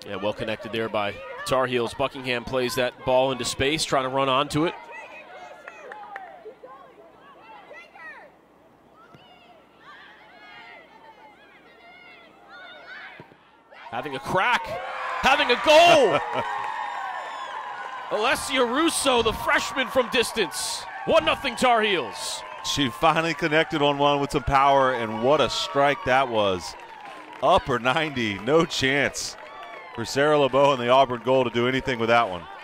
Yeah, well connected there by Tar Heels. Buckingham plays that ball into space, trying to run onto it. Having a crack, having a goal. Alessia Russo, the freshman from distance. 1-0 Tar Heels. She finally connected on one with some power, and what a strike that was. Upper 90, no chance for Sarah LeBeau in the Auburn goal to do anything with that one.